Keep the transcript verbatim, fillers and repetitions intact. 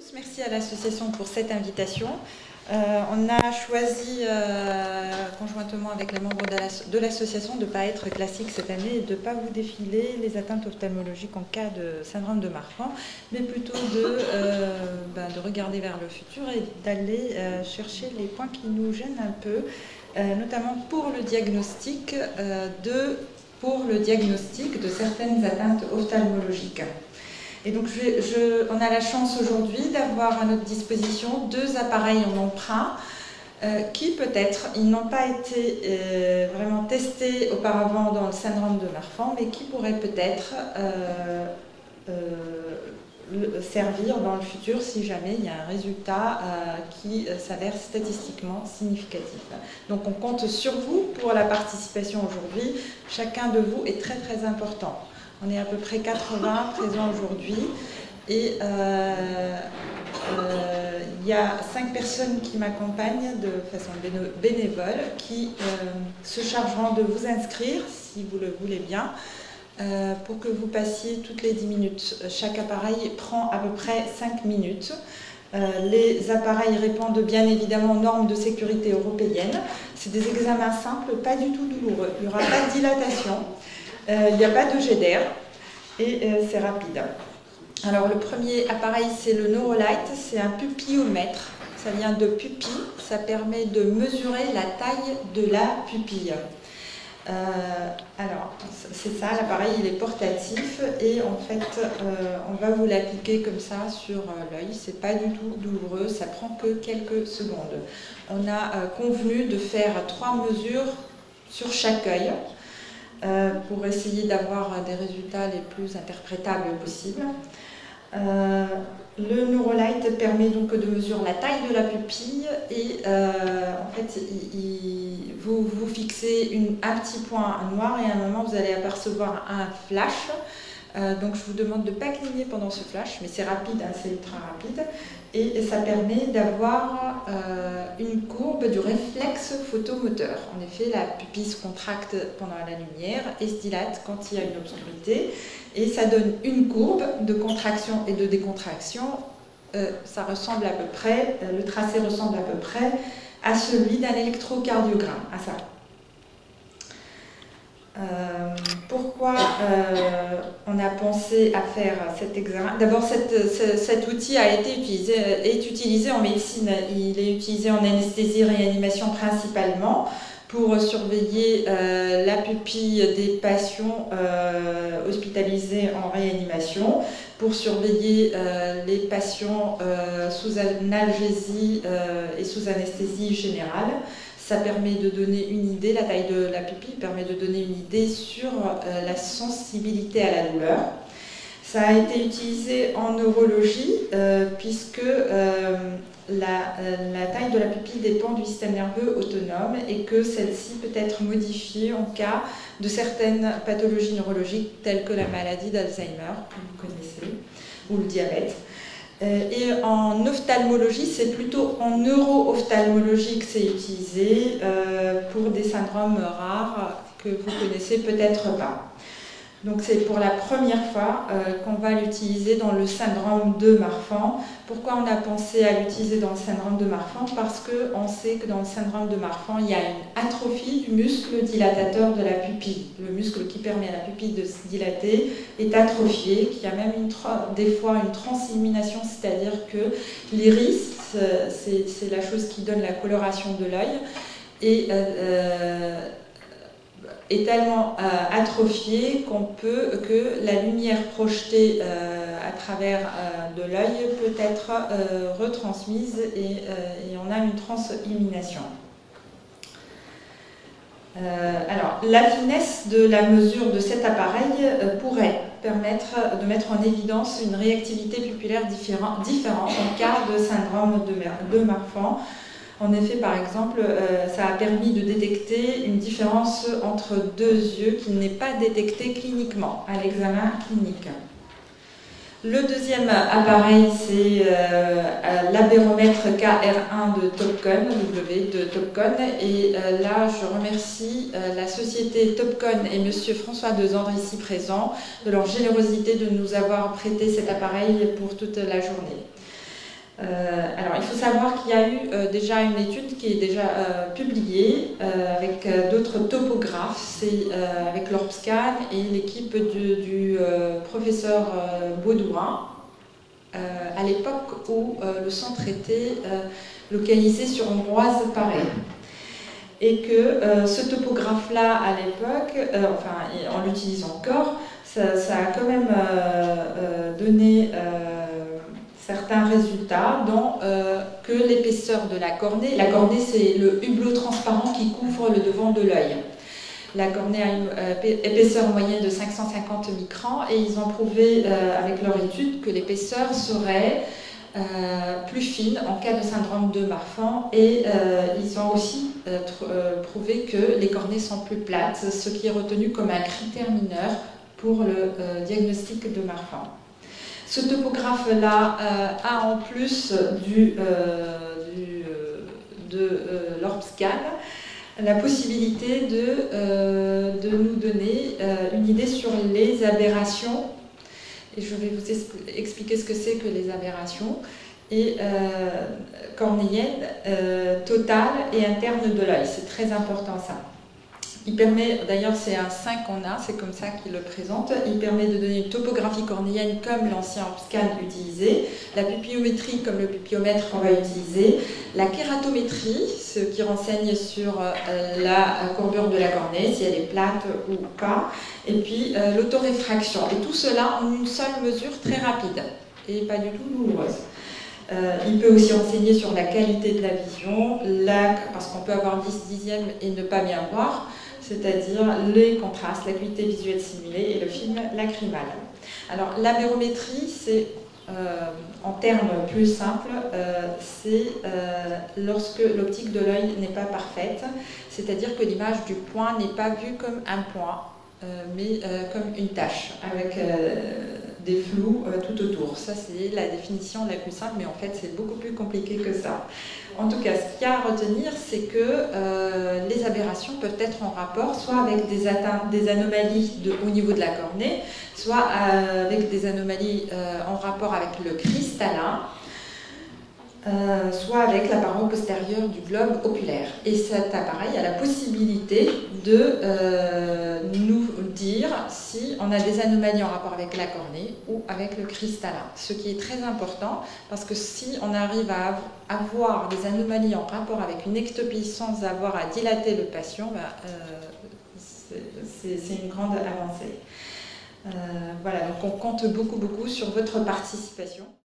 tous, merci à l'association pour cette invitation. Euh, on a choisi euh, conjointement avec les membres de l'association de ne pas être classique cette année et de ne pas vous défiler les atteintes ophtalmologiques en cas de syndrome de Marfan, mais plutôt de, euh, ben, de regarder vers le futur et d'aller euh, chercher les points qui nous gênent un peu, euh, notamment pour le diagnostic euh, de, pour le diagnostic de certaines atteintes ophtalmologiques. Et donc, je, je, on a la chance aujourd'hui d'avoir à notre disposition deux appareils en emprunt euh, qui, peut-être, ils n'ont pas été euh, vraiment testés auparavant dans le syndrome de Marfan, mais qui pourraient peut-être euh, euh, servir dans le futur si jamais il y a un résultat euh, qui euh, s'avère statistiquement significatif. Donc, on compte sur vous pour la participation aujourd'hui. Chacun de vous est très, très important. On est à peu près quatre-vingts présents aujourd'hui et euh, euh, il y a cinq personnes qui m'accompagnent de façon bénévole qui euh, se chargeront de vous inscrire, si vous le voulez bien, euh, pour que vous passiez toutes les dix minutes. Chaque appareil prend à peu près cinq minutes. Euh, les appareils répondent bien évidemment aux normes de sécurité européennes. C'est des examens simples, pas du tout douloureux. Il n'y aura pas de dilatation. Euh, il n'y a pas de jet d'air et euh, c'est rapide. Alors le premier appareil c'est le Neurolight, c'est un pupillomètre, ça vient de pupille, ça permet de mesurer la taille de la pupille. Euh, alors c'est ça, l'appareil il est portatif et en fait euh, on va vous l'appliquer comme ça sur euh, l'œil, c'est pas du tout douloureux, ça prend que quelques secondes. On a euh, convenu de faire trois mesures sur chaque œil. Euh, pour essayer d'avoir des résultats les plus interprétables possibles. Euh, le Neurolight permet donc de mesurer la taille de la pupille et euh, en fait il, il, vous, vous fixez une, un petit point noir et à un moment vous allez apercevoir un flash. Euh, donc je vous demande de ne pas cligner pendant ce flash, mais c'est rapide, hein, c'est ultra rapide. Et, et ça permet d'avoir euh, une courbe du réflexe photomoteur. En effet, la pupille se contracte pendant la lumière et se dilate quand il y a une obscurité. Et ça donne une courbe de contraction et de décontraction. Euh, ça ressemble à peu près, euh, le tracé ressemble à peu près à celui d'un électrocardiogramme, à ça. Euh, pourquoi euh, on a pensé à faire cet examen? D'abord, cet outil a été utilisé, est utilisé en médecine. Il est utilisé en anesthésie-réanimation principalement pour surveiller euh, la pupille des patients euh, hospitalisés en réanimation, pour surveiller euh, les patients euh, sous analgésie euh, et sous anesthésie générale. Ça permet de donner une idée, la taille de la pupille permet de donner une idée sur euh, la sensibilité à la douleur. Ça a été utilisé en neurologie euh, puisque euh, la, euh, la taille de la pupille dépend du système nerveux autonome et que celle-ci peut être modifiée en cas de certaines pathologies neurologiques telles que la maladie d'Alzheimer, que vous connaissez, ou le diabète. Et en ophtalmologie, c'est plutôt en neuro-ophtalmologie que c'est utilisé euh, pour des syndromes rares que vous connaissez peut-être pas. Donc c'est pour la première fois euh, qu'on va l'utiliser dans le syndrome de Marfan. Pourquoi on a pensé à l'utiliser dans le syndrome de Marfan? Parce qu'on sait que dans le syndrome de Marfan, il y a une atrophie du muscle dilatateur de la pupille. Le muscle qui permet à la pupille de se dilater est atrophié, qu'il y a même une, des fois une transillumination, c'est-à-dire que l'iris, c'est la chose qui donne la coloration de l'œil, et euh, euh, est tellement euh, atrophiée qu'on peut, que la lumière projetée euh, à travers euh, de l'œil peut être euh, retransmise et, euh, et on a une transillumination. Euh, alors, la finesse de la mesure de cet appareil euh, pourrait permettre de mettre en évidence une réactivité pupillaire différent, différente en cas de syndrome de, de Marfan. En effet, par exemple, euh, ça a permis de détecter une différence entre deux yeux qui n'est pas détectée cliniquement, à l'examen clinique. Le deuxième appareil, c'est euh, l'abéromètre K R un de Topcon, W de Topcon. Et euh, là, je remercie euh, la société Topcon et monsieur François Dezandre ici présent de leur générosité de nous avoir prêté cet appareil pour toute la journée. Euh, alors, il faut savoir qu'il y a eu euh, déjà une étude qui est déjà euh, publiée euh, avec euh, d'autres topographes, c'est euh, avec l'Orbscan et l'équipe du, du euh, professeur euh, Baudouin, euh, à l'époque où euh, le centre était euh, localisé sur Ambroise Paré. Et que euh, ce topographe-là, à l'époque, euh, enfin, on l'utilise encore, ça, ça a quand même euh, euh, donné euh, certains résultats, dont euh, que l'épaisseur de la cornée, la cornée c'est le hublot transparent qui couvre le devant de l'œil. La cornée a une euh, épaisseur moyenne de cinq cent cinquante microns et ils ont prouvé euh, avec leur étude que l'épaisseur serait euh, plus fine en cas de syndrome de Marfan et euh, ils ont aussi euh, euh, prouvé que les cornées sont plus plates, ce qui est retenu comme un critère mineur pour le euh, diagnostic de Marfan. Ce topographe-là euh, a en plus du, euh, du, euh, de euh, l'Orbscan la possibilité de, euh, de nous donner euh, une idée sur les aberrations. Et je vais vous expliquer ce que c'est que les aberrations et euh, cornéennes euh, totales et internes de l'œil. C'est très important ça. Il permet, d'ailleurs c'est un cinq qu'on a, c'est comme ça qu'il le présente, il permet de donner une topographie cornéenne comme l'ancien Orbscan utilisé, la pupillométrie comme le pupiomètre qu'on va utiliser, la kératométrie, ce qui renseigne sur euh, la courbure de la cornée, si elle est plate ou pas, et puis euh, l'autoréfraction. Et tout cela en une seule mesure très rapide et pas du tout douloureuse. Euh, il peut aussi renseigner sur la qualité de la vision, la, parce qu'on peut avoir dix dixièmes et ne pas bien voir, c'est-à-dire les contrastes, l'acuité visuelle simulée et le film lacrymal. Alors l'amérométrie, c'est euh, en termes plus simples, euh, c'est euh, lorsque l'optique de l'œil n'est pas parfaite, c'est-à-dire que l'image du point n'est pas vue comme un point, euh, mais euh, comme une tache, avec euh, des flous euh, tout autour. Ça, c'est la définition la plus simple, mais en fait, c'est beaucoup plus compliqué que ça. En tout cas, ce qu'il y a à retenir, c'est que euh, les aberrations peuvent être en rapport soit avec des, atteintes, des anomalies de, au niveau de la cornée, soit euh, avec des anomalies euh, en rapport avec le cristallin, euh, soit avec l'appareil postérieur du globe oculaire. Et cet appareil a la possibilité de euh, nous dire si on a des anomalies en rapport avec la cornée ou avec le cristallin. Ce qui est très important parce que si on arrive à avoir des anomalies en rapport avec une ectopie sans avoir à dilater le patient, bah, euh, c'est une grande avancée. Euh, voilà, donc on compte beaucoup beaucoup sur votre participation.